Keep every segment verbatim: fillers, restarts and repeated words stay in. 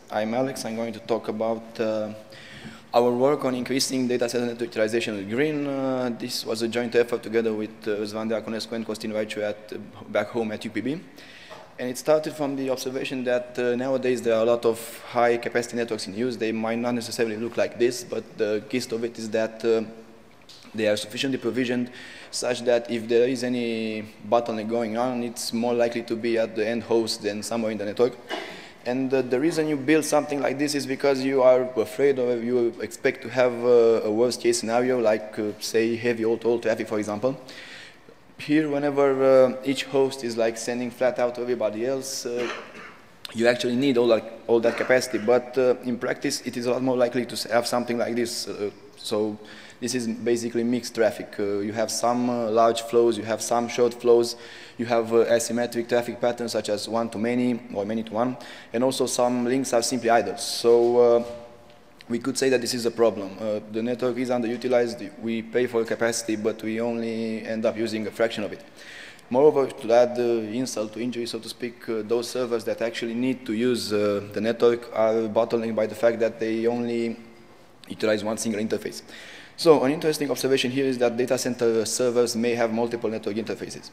I'm Alex. I'm going to talk about uh, our work on increasing data center network utilization with Green. Uh, this was a joint effort together with uh, Zvan Diaconescu and Costin Raicu at, uh, back home at U P B. And it started from the observation that uh, nowadays there are a lot of high capacity networks in use. They might not necessarily look like this, but the gist of it is that uh, they are sufficiently provisioned such that if there is any bottleneck going on, it's more likely to be at the end host than somewhere in the network. And uh, the reason you build something like this is because you are afraid or you expect to have uh, a worst case scenario, like uh, say heavy all-to-all traffic, for example. Here, whenever uh, each host is like sending flat out to everybody else, uh, you actually need all that, all that capacity. But uh, in practice, it is a lot more likely to have something like this. Uh, so this is basically mixed traffic. Uh, you have some uh, large flows, you have some short flows, you have uh, asymmetric traffic patterns such as one-to-many or many-to-one, and also some links are simply idle. So uh, we could say that this is a problem. Uh, the network is underutilized, we pay for capacity, but we only end up using a fraction of it. Moreover, to add uh, insult to injury, so to speak, uh, those servers that actually need to use uh, the network are bottlenecked by the fact that they only utilize one single interface. So an interesting observation here is that data center servers may have multiple network interfaces.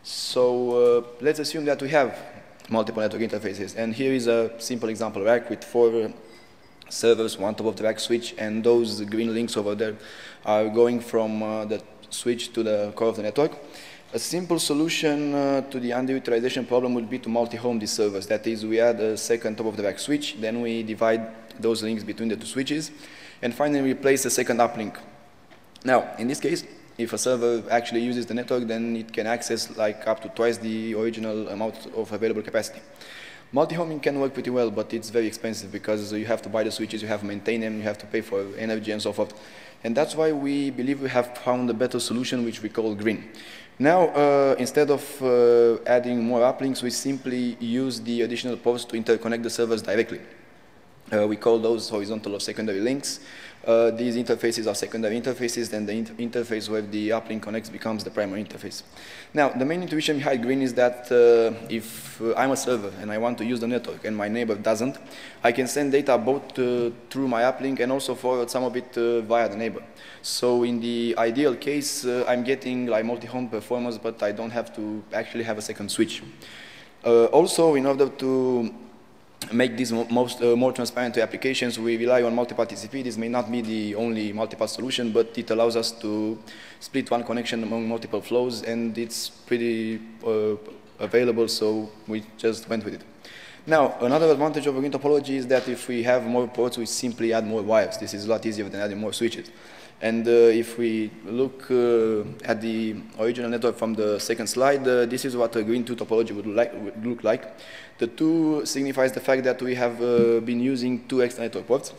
So uh, let's assume that we have multiple network interfaces. And here is a simple example rack with four servers, one top of the rack switch, and those green links over there are going from uh, the switch to the core of the network. A simple solution uh, to the underutilization problem would be to multi-home these servers. That is, we add a second top of the rack switch, then we divide those links between the two switches, and finally replace a second uplink. Now, in this case, if a server actually uses the network, then it can access like up to twice the original amount of available capacity. Multi-homing can work pretty well, but it's very expensive because you have to buy the switches, you have to maintain them, you have to pay for energy and so forth. And that's why we believe we have found a better solution, which we call Green. Now, uh, instead of uh, adding more uplinks, we simply use the additional ports to interconnect the servers directly. Uh, we call those horizontal or secondary links. Uh, these interfaces are secondary interfaces, then the inter interface where the uplink connects becomes the primary interface. Now, the main intuition behind Green is that uh, if uh, I'm a server and I want to use the network and my neighbor doesn't, I can send data both uh, through my uplink and also forward some of it uh, via the neighbor. So in the ideal case, uh, I'm getting like multi-home performance, but I don't have to actually have a second switch. Uh, also, in order to make this most, uh, more transparent to applications, we rely on multi-path T C P. This may not be the only multi-path solution, but it allows us to split one connection among multiple flows, and it's pretty uh, available, so we just went with it. Now, another advantage of a green topology is that if we have more ports, we simply add more wires. This is a lot easier than adding more switches. And uh, if we look uh, at the original network from the second slide, uh, this is what a green two topology would, like, would look like. The two signifies the fact that we have uh, been using two extra network ports.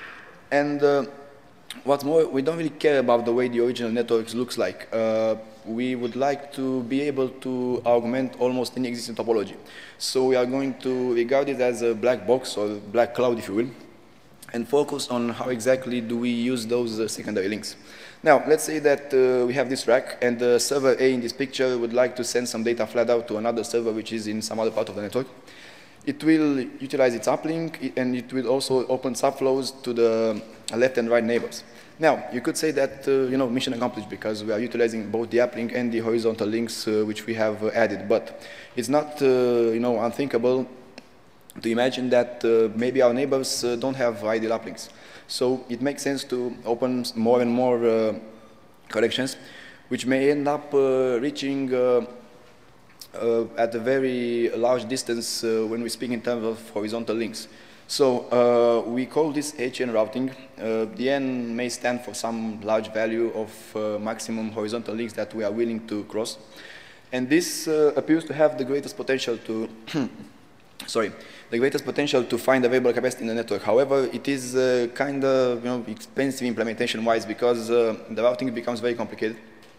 And uh, what's more, we don't really care about the way the original network looks like. Uh, we would like to be able to augment almost any existing topology. So we are going to regard it as a black box or black cloud, if you will, and focus on how exactly do we use those uh, secondary links. Now, let's say that uh, we have this rack, and the server A in this picture would like to send some data flat out to another server which is in some other part of the network. It will utilize its uplink, and it will also open subflows to the left and right neighbors. Now, you could say that, uh, you know, mission accomplished, because we are utilizing both the uplink and the horizontal links uh, which we have uh, added. But it's not, uh, you know, unthinkable to imagine that uh, maybe our neighbors uh, don't have ideal uplinks. So it makes sense to open more and more uh, connections, which may end up uh, reaching uh, uh, at a very large distance uh, when we speak in terms of horizontal links. So uh, we call this H N routing. Uh, the N may stand for some large value of uh, maximum horizontal links that we are willing to cross. And this uh, appears to have the greatest potential to sorry, the greatest potential to find available capacity in the network. However, it is uh, kind of, you know, expensive implementation-wise, because uh, the routing becomes very complicated,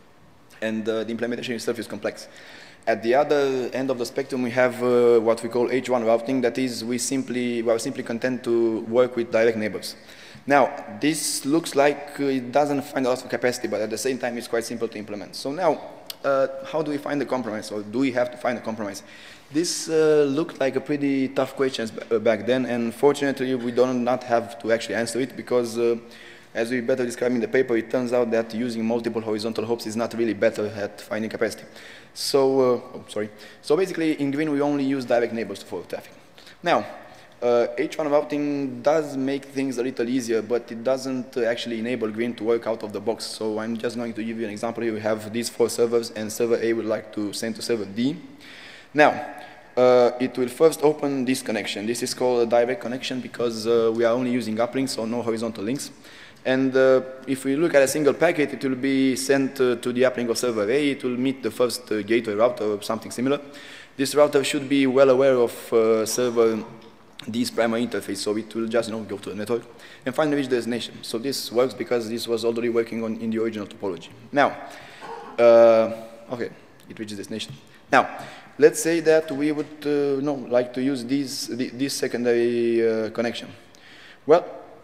and uh, the implementation itself is complex. At the other end of the spectrum, we have uh, what we call H one routing. That is, we simply we are simply content to work with direct neighbors. Now, this looks like it doesn't find a lot of capacity, but at the same time, it's quite simple to implement. So now, uh, how do we find the compromise, or do we have to find a compromise? This uh, looked like a pretty tough question back then, and fortunately we do not have to actually answer it, because uh, as we better describe in the paper, it turns out that using multiple horizontal hops is not really better at finding capacity. So, uh, oh, sorry. So basically, in Green, we only use direct neighbors to follow traffic. Now, uh, H one routing does make things a little easier, but it doesn't uh, actually enable Green to work out of the box. So I'm just going to give you an example here. We have these four servers, and server A would like to send to server D. Now, uh, it will first open this connection. This is called a direct connection because uh, we are only using uplinks, so no horizontal links. And uh, if we look at a single packet, it will be sent uh, to the uplink of server A. It will meet the first uh, gateway router or something similar. This router should be well aware of uh, server D's primary interface, so it will just you know, go to the network and finally reach the destination. So this works because this was already working on in the original topology. Now, uh, okay, it reaches destination. Now, let's say that we would uh, no, like to use these, this secondary uh, connection. Well,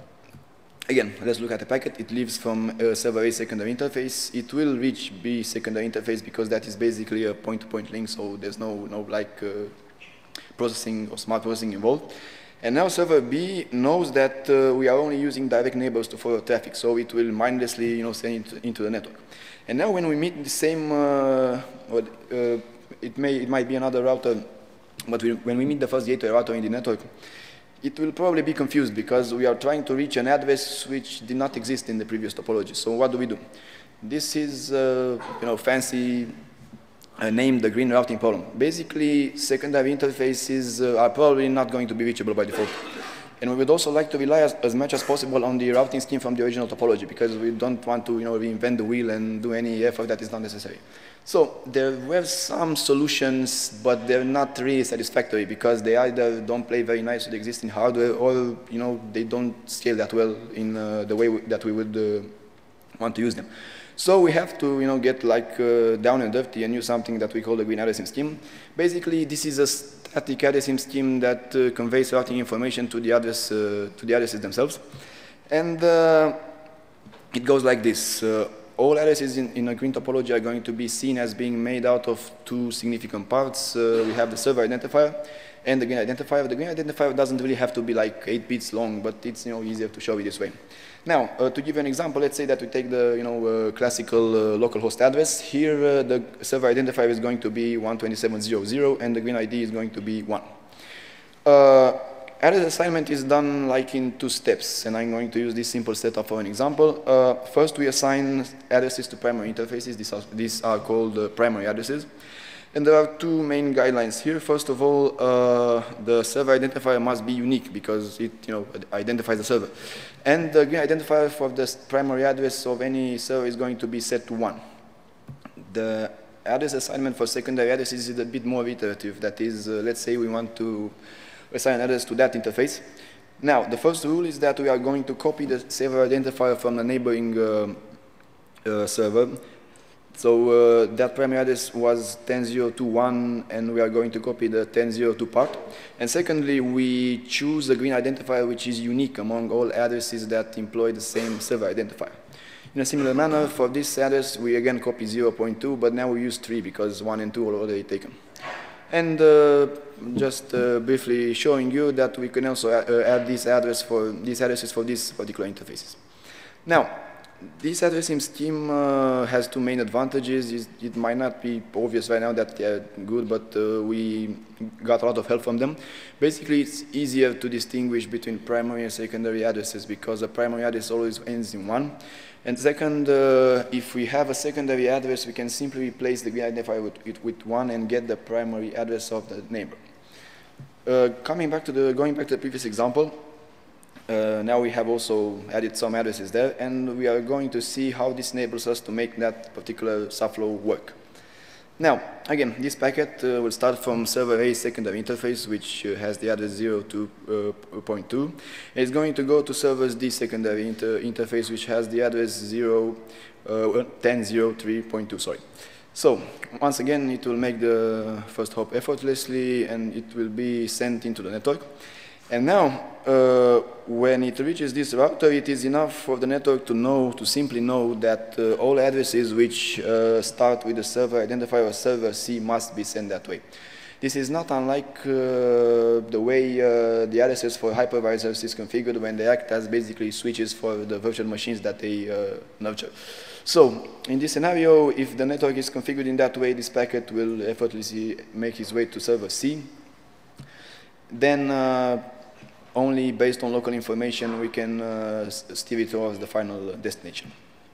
again, let's look at the packet. It leaves from uh, server A secondary interface. It will reach B secondary interface because that is basically a point-to-point link, so there's no, no like uh, processing or smart processing involved. And now server B knows that uh, we are only using direct neighbors to follow traffic, so it will mindlessly you know, send it into the network. And now when we meet the same, uh, well, uh, it, may, it might be another router, but we, when we meet the first gateway router in the network, it will probably be confused because we are trying to reach an address which did not exist in the previous topology. So what do we do? This is uh, you know, fancy uh, named the green routing problem. Basically, secondary interfaces uh, are probably not going to be reachable by default. And we would also like to rely as, as much as possible on the routing scheme from the original topology because we don't want to you know, reinvent the wheel and do any effort that is not necessary. So there were some solutions, but they're not really satisfactory because they either don't play very nice with the existing hardware or you know, they don't scale that well in uh, the way we, that we would uh, want to use them. So we have to you know, get like uh, down and dirty and use something that we call the green addressing scheme. Basically, this is a static addressing scheme that uh, conveys routing information to the, address, uh, to the addresses themselves. And uh, it goes like this. Uh, All addresses in, in a green topology are going to be seen as being made out of two significant parts. Uh, we have the server identifier and the green identifier. The green identifier doesn't really have to be like eight bits long, but it's you know, easier to show it this way. Now, uh, to give you an example, let's say that we take the you know, uh, classical uh, localhost address. Here, uh, the server identifier is going to be one twenty-seven dot zero dot zero, and the green I D is going to be one. Uh, Address assignment is done like in two steps, and I'm going to use this simple setup for an example. Uh, first, we assign addresses to primary interfaces. These are, these are called uh, primary addresses. And there are two main guidelines here. First of all, uh, the server identifier must be unique because it you know, identifies the server. And the green identifier for the primary address of any server is going to be set to one. The address assignment for secondary addresses is a bit more iterative. That is, uh, let's say we want to assign address to that interface. Now, the first rule is that we are going to copy the server identifier from the neighboring uh, uh, server. So uh, that primary address was ten dot zero dot two dot one, and we are going to copy the ten dot zero dot two part. And secondly, we choose a green identifier which is unique among all addresses that employ the same server identifier. In a similar manner, for this address, we again copy zero point two, but now we use three because one and two are already taken. And uh, just uh, briefly showing you that we can also uh, add this address for these addresses for these particular interfaces. Now, this addressing scheme uh, has two main advantages. It, it might not be obvious right now that they're good, but uh, we got a lot of help from them. Basically, it's easier to distinguish between primary and secondary addresses because a primary address always ends in one. And second, uh, if we have a secondary address, we can simply replace the green identifier with, with, with one and get the primary address of the neighbor. Uh, coming back to the, going back to the previous example, uh, now we have also added some addresses there, and we are going to see how this enables us to make that particular subflow work. Now, again, this packet uh, will start from server A secondary interface, which uh, has the address zero two point two. It's going to go to server D secondary inter interface, which has the address zero, uh, ten dot zero dot three point two, sorry. So, once again, it will make the first hop effortlessly, and it will be sent into the network. And now, uh, when it reaches this router, it is enough for the network to know, to simply know that uh, all addresses which uh, start with the server identifier or server C must be sent that way. This is not unlike uh, the way uh, the addresses for hypervisors is configured when they act as basically switches for the virtual machines that they uh, nurture. So, in this scenario, if the network is configured in that way, this packet will effortlessly make its way to server C. Then, uh, only based on local information, we can uh, steer it towards the final destination.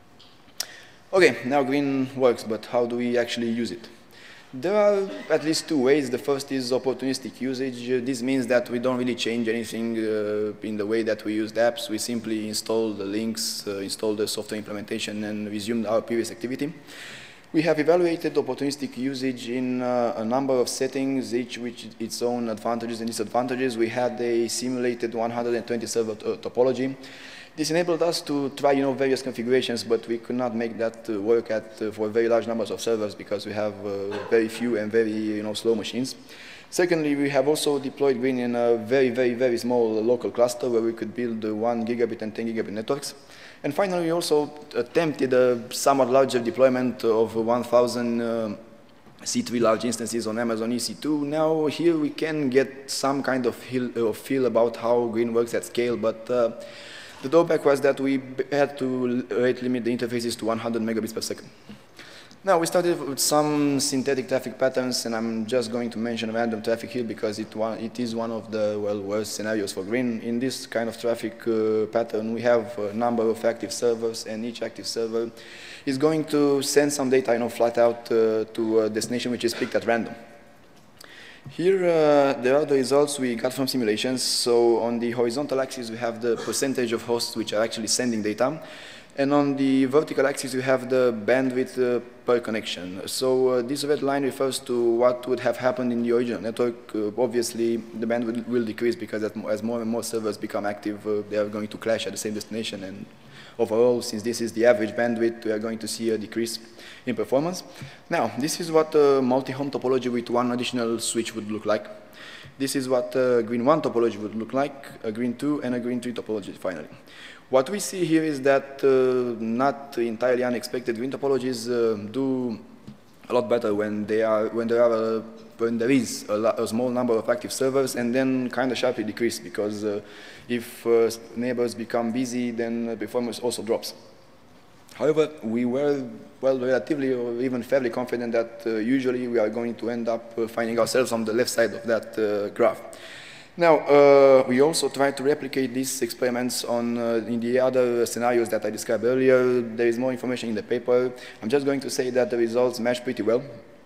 Okay, now Green works, but how do we actually use it? There are at least two ways. The first is opportunistic usage. Uh, this means that we don't really change anything uh, in the way that we use the apps. We simply install the links, uh, install the software implementation, and resume our previous activity. We have evaluated opportunistic usage in uh, a number of settings, each with its own advantages and disadvantages. We had a simulated one hundred twenty server topology. This enabled us to try, you know, various configurations, but we could not make that uh, work at, uh, for very large numbers of servers because we have uh, very few and very, you know, slow machines. Secondly, we have also deployed Green in a very, very, very small local cluster where we could build uh, one gigabit and ten gigabit networks. And finally, we also attempted a somewhat larger deployment of one thousand uh, C three large instances on Amazon E C two. Now, here we can get some kind of feel about how Green works at scale, but uh, the drawback was that we had to rate limit the interfaces to one hundred megabits per second. Now, we started with some synthetic traffic patterns, and I'm just going to mention random traffic here because it, one, it is one of the, well, worst scenarios for Green. In this kind of traffic uh, pattern, we have a number of active servers, and each active server is going to send some data, you know, flat out uh, to a destination which is picked at random. Here, uh, there are the results we got from simulations. So on the horizontal axis, we have the percentage of hosts which are actually sending data. And on the vertical axis, we have the bandwidth uh, per connection. So uh, this red line refers to what would have happened in the original network. Uh, obviously, the bandwidth will decrease because as more and more servers become active, uh, they are going to clash at the same destination. And overall, since this is the average bandwidth, we are going to see a decrease in performance. Now, this is what a multi-home topology with one additional switch would look like. This is what a Green one topology would look like, a Green two, and a Green three topology, finally. What we see here is that uh, not entirely unexpected Green topologies uh, do a lot better when they are when there are a, when there is a, a small number of active servers, and then kind of sharply decrease because uh, if uh, neighbors become busy, then performance also drops. However, we were well relatively or even fairly confident that uh, usually we are going to end up uh, finding ourselves on the left side of that uh, graph. Now, uh, we also tried to replicate these experiments on uh, in the other scenarios that I described earlier. There is more information in the paper. I'm just going to say that the results match pretty well.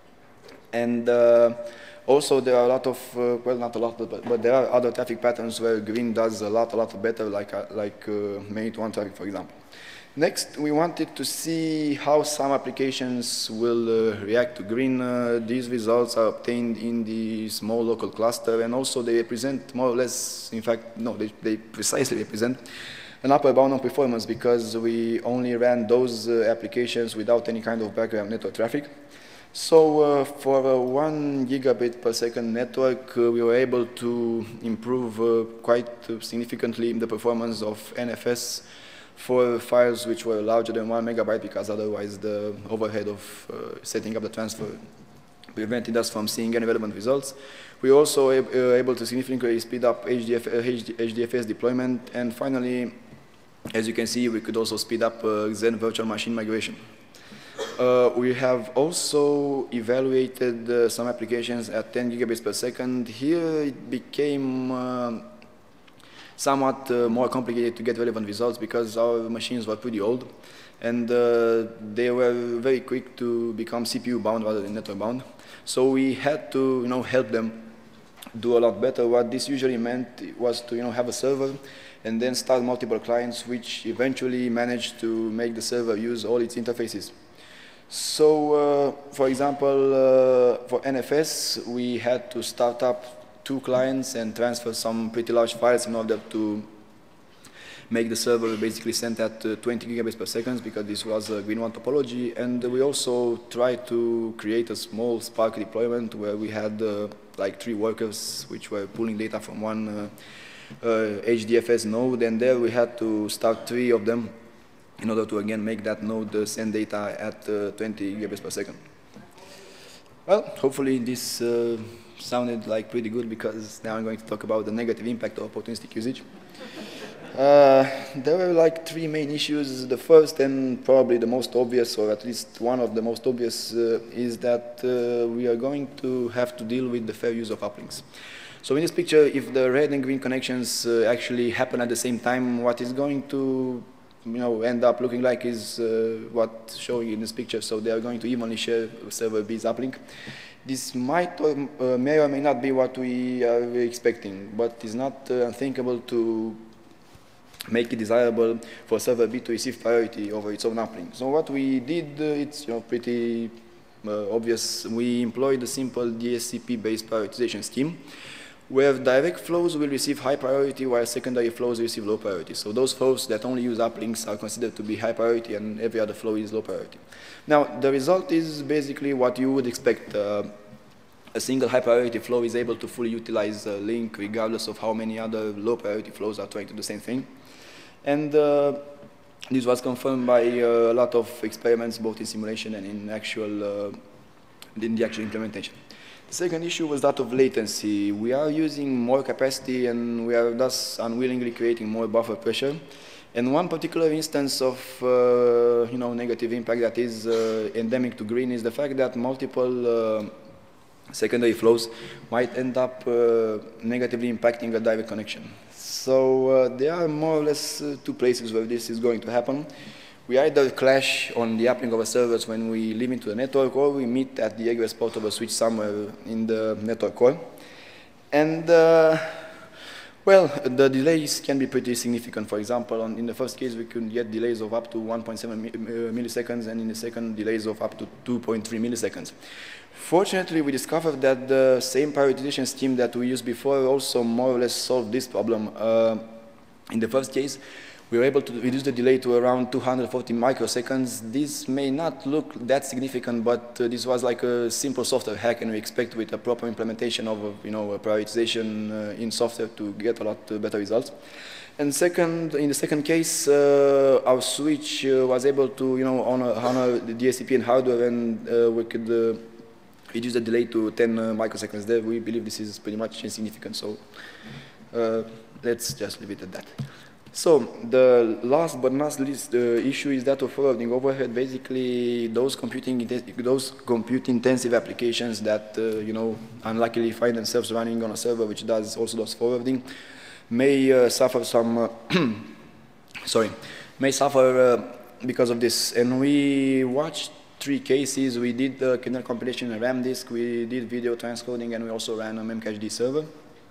And uh, also there are a lot of, uh, well, not a lot, but, but there are other traffic patterns where Green does a lot, a lot better, like, uh, like uh, minute one traffic, for example. Next, we wanted to see how some applications will uh, react to Green. Uh, these results are obtained in the small local cluster, and also they represent more or less, in fact, no, they, they precisely represent an upper bound on performance because we only ran those uh, applications without any kind of background network traffic. So uh, for a one gigabit per second network, uh, we were able to improve uh, quite significantly the performance of N F S for files which were larger than one megabyte, because otherwise the overhead of uh, setting up the transfer prevented us from seeing any relevant results. We also were uh, able to significantly speed up H D F, uh, H D F S deployment, and finally, as you can see, we could also speed up uh, Xen virtual machine migration. Uh, we have also evaluated uh, some applications at ten gigabits per second. Here it became uh, somewhat uh, more complicated to get relevant results because our machines were pretty old, and uh, they were very quick to become C P U bound rather than network bound. So we had to, you know, help them do a lot better. What this usually meant was to, you know, have a server and then start multiple clients, which eventually managed to make the server use all its interfaces. So, uh, for example, uh, for N F S, we had to start up two clients and transfer some pretty large files in order to make the server basically sent at uh, twenty gigabits per second, because this was a Green one topology. And we also tried to create a small Spark deployment where we had uh, like three workers which were pulling data from one uh, uh, H D F S node, and there we had to start three of them in order to again make that node uh, send data at uh, twenty gigabits per second. Well, hopefully this uh, sounded like pretty good, because now I'm going to talk about the negative impact of opportunistic usage. Uh, there were like three main issues. The first and probably the most obvious, or at least one of the most obvious, uh, is that uh, we are going to have to deal with the fair use of uplinks. So in this picture, if the red and green connections uh, actually happen at the same time, what is going to you know, end up looking like is uh, what showing in this picture. So they are going to evenly share server B's uplink. This might or uh, may or may not be what we are expecting, but it's not uh, unthinkable to make it desirable for server B to receive priority over its own uplink. So what we did, uh, it's you know, pretty uh, obvious. We employed a simple D S C P-based prioritization scheme, where direct flows will receive high priority while secondary flows receive low priority. So those flows that only use uplinks are considered to be high priority, and every other flow is low priority. Now, the result is basically what you would expect. Uh, a single high priority flow is able to fully utilize a link regardless of how many other low priority flows are trying to do the same thing. And uh, this was confirmed by uh, a lot of experiments, both in simulation and in actual, uh, in the actual implementation. The second issue was that of latency. We are using more capacity, and we are thus unwillingly creating more buffer pressure. And one particular instance of uh, you know, negative impact that is uh, endemic to Green is the fact that multiple uh, secondary flows might end up uh, negatively impacting a direct connection. So uh, there are more or less uh, two places where this is going to happen. We either clash on the uplink of our servers when we leave into the network, or we meet at the egress port of a switch somewhere in the network core. And, uh, well, the delays can be pretty significant. For example, on, in the first case, we could get delays of up to one point seven milliseconds, and in the second, delays of up to two point three milliseconds. Fortunately, we discovered that the same prioritization scheme that we used before also more or less solved this problem. Uh, in the first case, we were able to reduce the delay to around two hundred forty microseconds. This may not look that significant, but uh, this was like a simple software hack, and we expect with a proper implementation of you know, a prioritization uh, in software to get a lot uh, better results. And second, in the second case, uh, our switch uh, was able to you know, honor, honor the D S C P and hardware, and uh, we could uh, reduce the delay to ten uh, microseconds. There, we believe this is pretty much insignificant, so uh, let's just leave it at that. So the last but not least uh, issue is that of forwarding overhead. Basically, those computing those compute intensive applications that uh, you know unluckily find themselves running on a server which does also does forwarding may uh, suffer some uh, sorry may suffer uh, because of this. And we watched three cases. We did the kernel compilation in a RAM disk, we did video transcoding, and we also ran a Memcached server.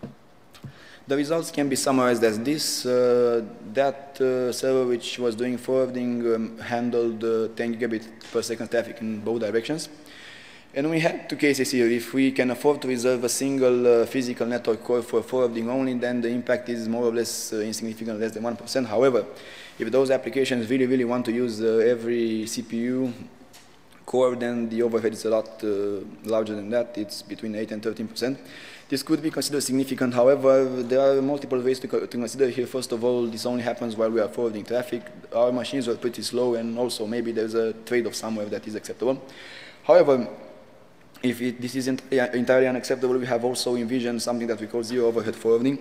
The results can be summarized as this. Uh, that uh, server which was doing forwarding um, handled uh, ten gigabit per second traffic in both directions. And we had two cases here. If we can afford to reserve a single uh, physical network core for forwarding only, then the impact is more or less uh, insignificant, less than one percent. However, if those applications really, really want to use uh, every C P U core, then the overhead is a lot uh, larger than that. It's between eight and thirteen percent. This could be considered significant. However, there are multiple ways to, co to consider here. First of all, this only happens while we are forwarding traffic. Our machines are pretty slow, and also maybe there's a trade-off somewhere that is acceptable. However, if it, this is entirely, entirely unacceptable, we have also envisioned something that we call zero overhead forwarding.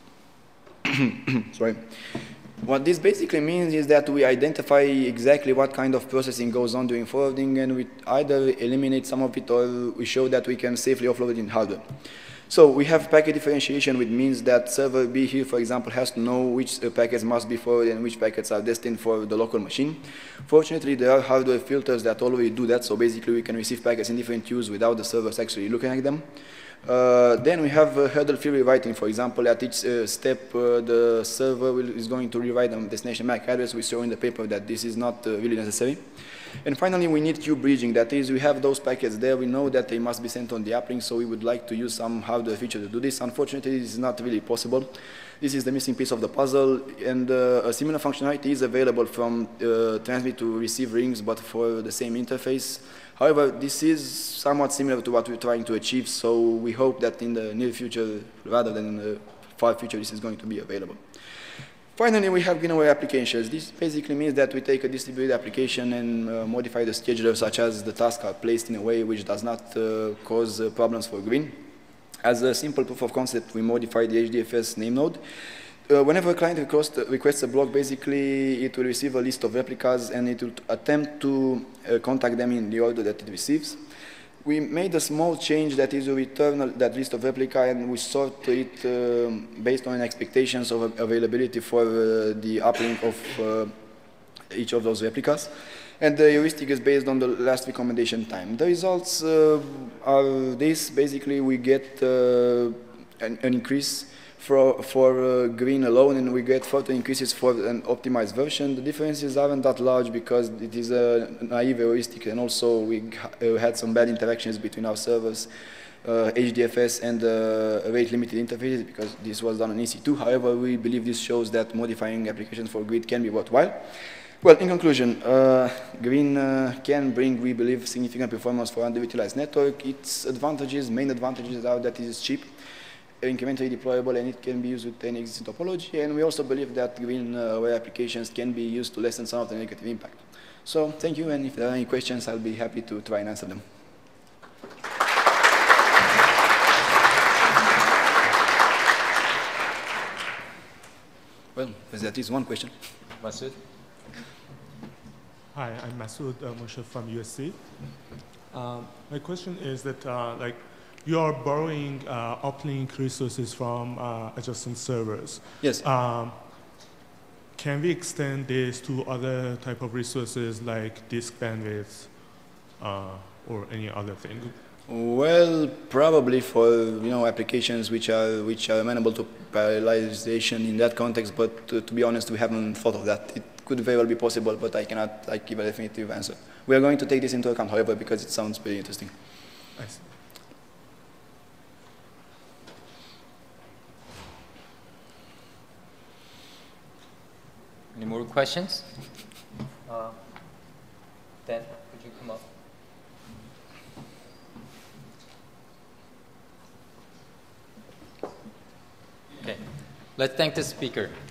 Sorry. What this basically means is that we identify exactly what kind of processing goes on during forwarding, and we either eliminate some of it, or we show that we can safely offload it in hardware. So we have packet differentiation, which means that server B here, for example, has to know which uh, packets must be forwarded and which packets are destined for the local machine. Fortunately, there are hardware filters that already do that, so basically we can receive packets in different queues without the servers actually looking at them. Uh, then we have uh, hurdle-free rewriting. For example, at each uh, step, uh, the server will, is going to rewrite the destination M A C address. We show in the paper that this is not uh, really necessary. And finally, we need queue bridging. That is, we have those packets there. We know that they must be sent on the uplink, so we would like to use some hardware feature to do this. Unfortunately, this is not really possible. This is the missing piece of the puzzle, and uh, a similar functionality is available from uh, transmit to receive rings, but for the same interface. However, this is somewhat similar to what we're trying to achieve, so we hope that in the near future, rather than uh, far future this is going to be available. Finally, we have GreenAware applications. This basically means that we take a distributed application and uh, modify the scheduler such as the tasks are placed in a way which does not uh, cause uh, problems for Green. As a simple proof of concept, we modify the H D F S name node. Uh, whenever a client request, uh, requests a block, basically it will receive a list of replicas and it will attempt to uh, contact them in the order that it receives. We made a small change that is to return that list of replica and we sort it uh, based on expectations of availability for uh, the uplink of uh, each of those replicas. And the heuristic is based on the last recommendation time. The results uh, are this. Basically, we get uh, an, an increase for, for uh, Green alone, and we get further increases for an optimized version. The differences aren't that large because it is a naive heuristic, and also we uh, had some bad interactions between our servers, uh, H D F S, and uh, rate-limited interfaces because this was done on E C two. However, we believe this shows that modifying applications for Grid can be worthwhile. Well, in conclusion, uh, Green uh, can bring, we believe, significant performance for underutilized network. Its advantages, main advantages are that it is cheap, incrementally deployable, and it can be used with any existing topology. And we also believe that GreenAware applications can be used to lessen some of the negative impact. So thank you, and if there are any questions, I'll be happy to try and answer them. Well, there's at least one question. Masood? Hi, I'm Masood uh, Moshe from U S C. Um, my question is that, uh, like, you are borrowing uh, uplink resources from uh, adjacent servers. Yes. Um, can we extend this to other type of resources like disk bandwidth uh, or any other thing? Well, probably for you know applications which are which are amenable to parallelization in that context. But to, to be honest, we haven't thought of that. It could very well be possible, but I cannot like give a definitive answer. We are going to take this into account, however, because it sounds very interesting. I see. Any more questions? Uh, Dan, could you come up? Okay, let's thank the speaker.